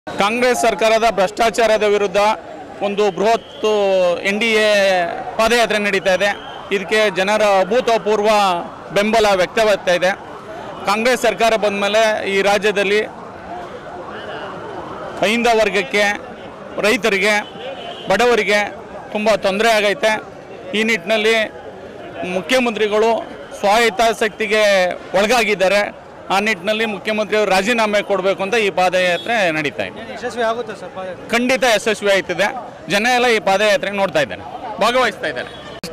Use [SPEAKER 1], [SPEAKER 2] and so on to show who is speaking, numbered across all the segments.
[SPEAKER 1] ಕಾಂಗ್ರೆಸ್ ಸರ್ಕಾರದ ಭ್ರಷ್ಟಾಚಾರದ ವಿರುದ್ಧ ಒಂದು ಬೃಹತ್ NDA ಪಾದಯಾತ್ರೆ ನಡೀತಾ ಇದೆ. ಇದಕ್ಕೆ ಜನರ ಅಭೂತಪೂರ್ವ ಬೆಂಬಲ ವ್ಯಕ್ತವಾಗ್ತಾ ಇದೆ. ಕಾಂಗ್ರೆಸ್ ಸರ್ಕಾರ ಬಂದ ಮೇಲೆ ಈ ರಾಜ್ಯದಲ್ಲಿ ಅಹಿಂದ ವರ್ಗಕ್ಕೆ, ರೈತರಿಗೆ, ಬಡವರಿಗೆ ತುಂಬ ತೊಂದರೆ ಆಗೈತೆ. ಈ ನಿಟ್ಟಿನಲ್ಲಿ ಮುಖ್ಯಮಂತ್ರಿಗಳು ಸ್ವಾಯತ್ತಾಸಕ್ತಿಗೆ ಒಳಗಾಗಿದ್ದಾರೆ. ಆ ನಿಟ್ಟಿನಲ್ಲಿ ಮುಖ್ಯಮಂತ್ರಿಯವರು ರಾಜೀನಾಮೆ ಕೊಡಬೇಕು ಅಂತ ಈ ಪಾದಯಾತ್ರೆ ನಡೀತಾ ಇದೆ.
[SPEAKER 2] ಯಶಸ್ವಿ ಆಗುತ್ತೆ ಸರ್?
[SPEAKER 1] ಖಂಡಿತ ಯಶಸ್ವಿ ಆಯ್ತಿದೆ. ಜನ ಎಲ್ಲ ಈ ಪಾದಯಾತ್ರೆ ನೋಡ್ತಾ ಇದ್ದಾರೆ, ಭಾಗವಹಿಸ್ತಾ ಇದ್ದಾರೆ.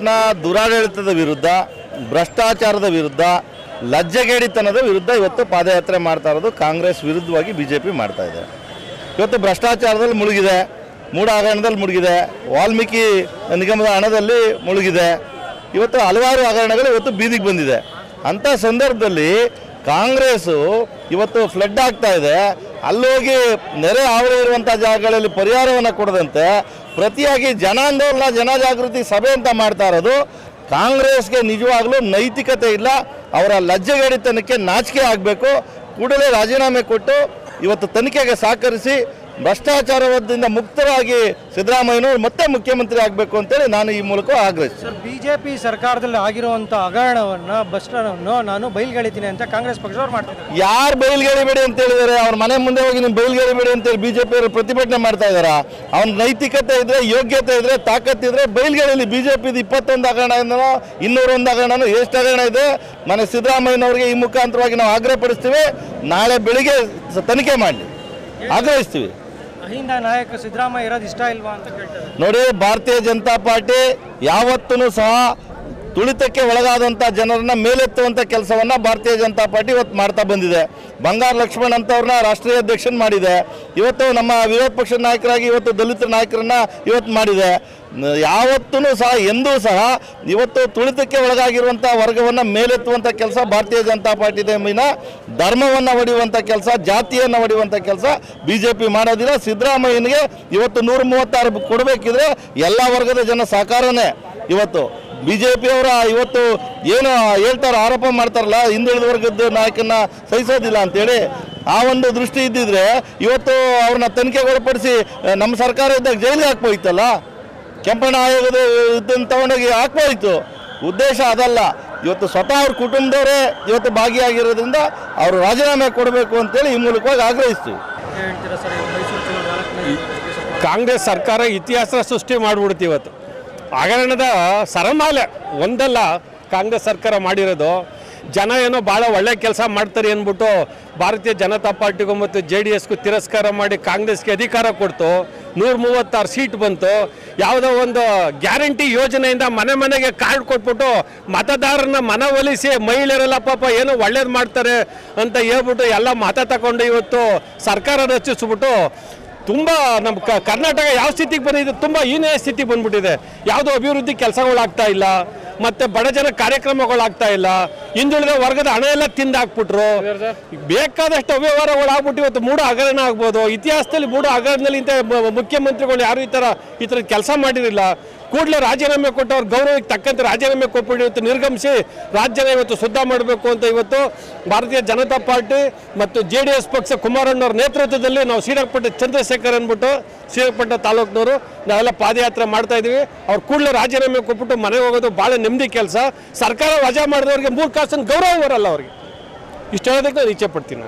[SPEAKER 3] ದುರಾಡಳಿತದ ವಿರುದ್ಧ, ಭ್ರಷ್ಟಾಚಾರದ ವಿರುದ್ಧ, ಲಜ್ಜೆಗೇಡಿತನದ ವಿರುದ್ಧ ಇವತ್ತು ಪಾದಯಾತ್ರೆ ಮಾಡ್ತಾ ಇರೋದು ಕಾಂಗ್ರೆಸ್ ವಿರುದ್ಧವಾಗಿ BJP ಮಾಡ್ತಾ ಇದೆ. ಇವತ್ತು ಭ್ರಷ್ಟಾಚಾರದಲ್ಲಿ ಮುಳುಗಿದೆ, ಮೂಢ ಹಗರಣದಲ್ಲಿ ಮುಳುಗಿದೆ, ವಾಲ್ಮೀಕಿ ನಿಗಮದ ಹಣದಲ್ಲಿ ಮುಳುಗಿದೆ. ಇವತ್ತು ಹಲವಾರು ಹಗರಣಗಳು ಇವತ್ತು ಬೀದಿಗೆ ಬಂದಿದೆ. ಅಂಥ ಸಂದರ್ಭದಲ್ಲಿ ಕಾಂಗ್ರೆಸ್ಸು ಇವತ್ತು ಫ್ಲಡ್ ಆಗ್ತಾ ಇದೆ. ಅಲ್ಲೋಗಿ ನೆರೆ ಆವರೆ ಇರುವಂಥ ಜಾಗಗಳಲ್ಲಿ ಪರಿಹಾರವನ್ನು ಕೊಡದಂತೆ ಪ್ರತಿಯಾಗಿ ಜನಾಂದೋಲನ, ಜನಜಾಗೃತಿ ಸಭೆ ಅಂತ ಮಾಡ್ತಾ ಇರೋದು ಕಾಂಗ್ರೆಸ್ಗೆ ನಿಜವಾಗ್ಲೂ ನೈತಿಕತೆ ಇಲ್ಲ. ಅವರ ಲಜ್ಜೆಗೇಡಿತನಕ್ಕೆ ನಾಚಿಕೆ ಆಗಬೇಕು. ಕೂಡಲೇ ರಾಜೀನಾಮೆ ಕೊಟ್ಟು ಇವತ್ತು ತನಿಖೆಗೆ ಸಹಕರಿಸಿ ಭ್ರಷ್ಟಾಚಾರದಿಂದ ಮುಕ್ತರಾಗಿ ಸಿದ್ದರಾಮಯ್ಯನವರು ಮತ್ತೆ ಮುಖ್ಯಮಂತ್ರಿ ಆಗಬೇಕು ಅಂತೇಳಿ ನಾನು ಈ ಮೂಲಕ ಆಗ್ರಹಿಸ್ತೀನಿ.
[SPEAKER 2] BJP ಸರ್ಕಾರದಲ್ಲಿ ಆಗಿರುವಂಥ ಹಗರಣವನ್ನು, ಭ್ರಷ್ಟವನ್ನು ನಾನು ಬಯಲ್ಗೆಳಿತೀನಿ ಅಂತ ಕಾಂಗ್ರೆಸ್ ಪಕ್ಷದವ್ರು ಮಾಡ್ತಿದ್ದಾರೆ.
[SPEAKER 3] ಯಾರು ಬಯಲ್ಗೆಳಿಬೇಡಿ ಅಂತ ಹೇಳಿದ್ದಾರೆ? ಅವ್ರ ಮನೆ ಮುಂದೆ ಹೋಗಿ ನೀವು ಬಯಲ್ಗೆಳಿಬೇಡಿ ಅಂತೇಳಿ BJP ಅವರು ಪ್ರತಿಭಟನೆ ಮಾಡ್ತಾ ಇದ್ದಾರಾ? ಅವ್ನ ನೈತಿಕತೆ ಇದ್ರೆ, ಯೋಗ್ಯತೆ ಇದ್ರೆ, ತಾಕತ್ತಿದ್ರೆ ಬಯಲ್ಗೆಳಿಲಿ. BJPದು 21 ಹಗರಣನೋ 201 ಹಗರಣನೋ ಎಷ್ಟು ಹಗರಣ ಇದೆ, ಮನೆ ಸಿದ್ದರಾಮಯ್ಯನವ್ರಿಗೆ ಈ ಮುಖಾಂತರವಾಗಿ ನಾವು ಆಗ್ರಹ ಪಡಿಸ್ತೀವಿ. ನಾಳೆ ಬೆಳಿಗ್ಗೆ ತನಿಖೆ ಮಾಡಲಿ, ಆಗ್ರಹಿಸ್ತೀವಿ.
[SPEAKER 2] ಅಹಿಂದ ನಾಯಕ ಸಿದ್ದರಾಮಯ್ಯ ಇರೋದು ಇಷ್ಟ ಇಲ್ವಾ ಅಂತ ಕೇಳ್ತಾರೆ.
[SPEAKER 3] ನೋಡಿ, ಭಾರತೀಯ ಜನತಾ ಪಾರ್ಟಿ ಯಾವತ್ತೂ ಸಹ ತುಳಿತಕ್ಕೆ ಒಳಗಾದಂಥ ಜನರನ್ನ ಮೇಲೆತ್ತುವಂಥ ಕೆಲಸವನ್ನು ಭಾರತೀಯ ಜನತಾ ಪಾರ್ಟಿ ಇವತ್ತು ಮಾಡ್ತಾ ಬಂದಿದೆ. ಬಂಗಾರ ಲಕ್ಷ್ಮಣ್ ಅಂತವ್ರನ್ನ ರಾಷ್ಟ್ರೀಯ ಅಧ್ಯಕ್ಷನ ಮಾಡಿದೆ. ಇವತ್ತು ನಮ್ಮ ವಿರೋಧ ಪಕ್ಷದ ನಾಯಕರಾಗಿ ಇವತ್ತು ದಲಿತರ ನಾಯಕರನ್ನ ಇವತ್ತು ಮಾಡಿದೆ. ಯಾವತ್ತೂ ಸಹ ಎಂದೂ ಸಹ ಇವತ್ತು ತುಳಿತಕ್ಕೆ ಒಳಗಾಗಿರುವಂಥ ವರ್ಗವನ್ನು ಮೇಲೆತ್ತುವಂಥ ಕೆಲಸ ಭಾರತೀಯ ಜನತಾ ಪಾರ್ಟಿದೆ. ಮೀನ ಧರ್ಮವನ್ನು ಹೊಡೆಯುವಂಥ ಕೆಲಸ, ಜಾತಿಯನ್ನು ಹೊಡೆಯುವಂಥ ಕೆಲಸ BJP ಮಾಡೋದಿಲ್ಲ. ಸಿದ್ದರಾಮಯ್ಯನಿಗೆ ಇವತ್ತು 136 ಕೊಡಬೇಕಿದ್ರೆ ಎಲ್ಲ ವರ್ಗದ ಜನ ಸಹಕಾರನೇ. ಇವತ್ತು BJP ಅವರ ಇವತ್ತು ಏನು ಹೇಳ್ತಾರೆ, ಆರೋಪ ಮಾಡ್ತಾರಲ್ಲ, ಹಿಂದುಳಿದ ವರ್ಗದ ನಾಯಕನ ಸಹಿಸೋದಿಲ್ಲ ಅಂತೇಳಿ, ಆ ಒಂದು ದೃಷ್ಟಿ ಇದ್ದಿದ್ರೆ ಇವತ್ತು ಅವ್ರನ್ನ ತನಿಖೆಗೆ ಒಳಪಡಿಸಿ ನಮ್ಮ ಸರ್ಕಾರ ಇದ್ದಾಗ ಜೈಲಿಗೆ ಹಾಕ್ಬೋಯ್ತಲ್ಲ. ಕೆಂಪಣ್ಣ ಆಯೋಗದ ಇದನ್ನು ತಗೊಂಡೋಗಿ ಹಾಕ್ಬೋಯ್ತು. ಉದ್ದೇಶ ಅದಲ್ಲ. ಇವತ್ತು ಸ್ವತಃ ಅವ್ರ ಕುಟುಂಬದವರೇ ಇವತ್ತು ಭಾಗಿಯಾಗಿರೋದ್ರಿಂದ ಅವರು ರಾಜೀನಾಮೆ ಕೊಡಬೇಕು ಅಂತೇಳಿ ಈ ಮೂಲಕವಾಗಿ ಆಗ್ರಹಿಸ್ತೀವಿ.
[SPEAKER 4] ಕಾಂಗ್ರೆಸ್ ಸರ್ಕಾರ ಇತಿಹಾಸ ಸೃಷ್ಟಿ ಮಾಡಿಬಿಡ್ತು. ಇವತ್ತು ಹಗರಣದ ಸರಮಾಲೆ ಒಂದಲ್ಲ ಕಾಂಗ್ರೆಸ್ ಸರ್ಕಾರ ಮಾಡಿರೋದು. ಜನ ಏನೋ ಭಾಳ ಒಳ್ಳೆ ಕೆಲಸ ಮಾಡ್ತಾರೆ ಅಂದ್ಬಿಟ್ಟು ಭಾರತೀಯ ಜನತಾ ಪಾರ್ಟಿಗೂ ಮತ್ತು JDSಗೂ ತಿರಸ್ಕಾರ ಮಾಡಿ ಕಾಂಗ್ರೆಸ್ಗೆ ಅಧಿಕಾರ ಕೊಡ್ತು. 136 ಸೀಟ್ ಬಂತು. ಯಾವುದೋ ಒಂದು ಗ್ಯಾರಂಟಿ ಯೋಜನೆಯಿಂದ ಮನೆ ಮನೆಗೆ ಕಾರ್ಡ್ ಕೊಟ್ಬಿಟ್ಟು ಮತದಾರರನ್ನ ಮನವೊಲಿಸಿ ಮಹಿಳೆಯರೆಲ್ಲ ಪಾಪ ಏನೋ ಒಳ್ಳೇದು ಮಾಡ್ತಾರೆ ಅಂತ ಹೇಳ್ಬಿಟ್ಟು ಎಲ್ಲ ಮತ ತಗೊಂಡು ಇವತ್ತು ಸರ್ಕಾರ ರಚಿಸ್ಬಿಟ್ಟು ತುಂಬ ನಮ್ಮ ಕರ್ನಾಟಕ ಯಾವ ಸ್ಥಿತಿಗೆ ಬಂದಿದೆ, ತುಂಬ ಹೀನಾಯ ಸ್ಥಿತಿಗೆ ಬಂದ್ಬಿಟ್ಟಿದೆ. ಯಾವುದೋ ಅಭಿವೃದ್ಧಿ ಕೆಲಸಗಳಾಗ್ತಾ ಇಲ್ಲ, ಮತ್ತು ಬಡ ಜನ ಕಾರ್ಯಕ್ರಮಗಳಾಗ್ತಾ ಇಲ್ಲ. ಹಿಂದುಳಿದ ವರ್ಗದ ಹಣ ಎಲ್ಲ ತಿಂದಾಕ್ಬಿಟ್ರು. ಬೇಕಾದಷ್ಟು ಅವ್ಯವಹಾರಗಳಾಗ್ಬಿಟ್ಟು ಇವತ್ತು ಮೂಢ ಹಗರಣ ಆಗ್ಬೋದು. ಇತಿಹಾಸದಲ್ಲಿ ಮೂಢ ಹಗರಣದಲ್ಲಿ ಇಂಥ ಮುಖ್ಯಮಂತ್ರಿಗಳು ಯಾರು ಈ ಥರ ಕೆಲಸ ಮಾಡಿರಲಿಲ್ಲ. ಕೂಡಲೇ ರಾಜೀನಾಮೆ ಕೊಟ್ಟು ಅವ್ರ ಗೌರವಕ್ಕೆ ತಕ್ಕಂತೆ ರಾಜೀನಾಮೆ ಕೊಟ್ಬಿಟ್ಟು ಇವತ್ತು ನಿರ್ಗಮಿಸಿ ರಾಜ್ಯನ ಇವತ್ತು ಶುದ್ಧ ಮಾಡಬೇಕು ಅಂತ ಇವತ್ತು ಭಾರತೀಯ ಜನತಾ ಪಾರ್ಟಿ ಮತ್ತು JDS ಪಕ್ಷ ಕುಮಾರಣ್ಣವ್ರ ನೇತೃತ್ವದಲ್ಲಿ ನಾವು ಶ್ರೀರಂಗಪಟ್ಟಣ ಚಂದ್ರಶೇಖರ್ ಅಂದ್ಬಿಟ್ಟು ಶ್ರೀರಂಗಪಟ್ಟಣ ತಾಲೂಕಿನವರು ನಾವೆಲ್ಲ ಪಾದಯಾತ್ರೆ ಮಾಡ್ತಾ ಇದ್ದೀವಿ. ಅವ್ರು ಕೂಡಲೇ ರಾಜೀನಾಮೆ ಕೊಟ್ಬಿಟ್ಟು ಮನೆಗೆ ಹೋಗೋದು ಭಾಳ ನೆಮ್ಮದಿ ಕೆಲಸ. ಸರ್ಕಾರ ವಜಾ ಮಾಡಿದವ್ರಿಗೆ 3 ಕಾಸಿನ ಗೌರವ ಬರಲ್ಲ ಅವ್ರಿಗೆ. ಇಷ್ಟು ಹೇಳೋದಕ್ಕೆ ನಾನು ಇಚ್ಛೆ ಪಡ್ತೀನಿ.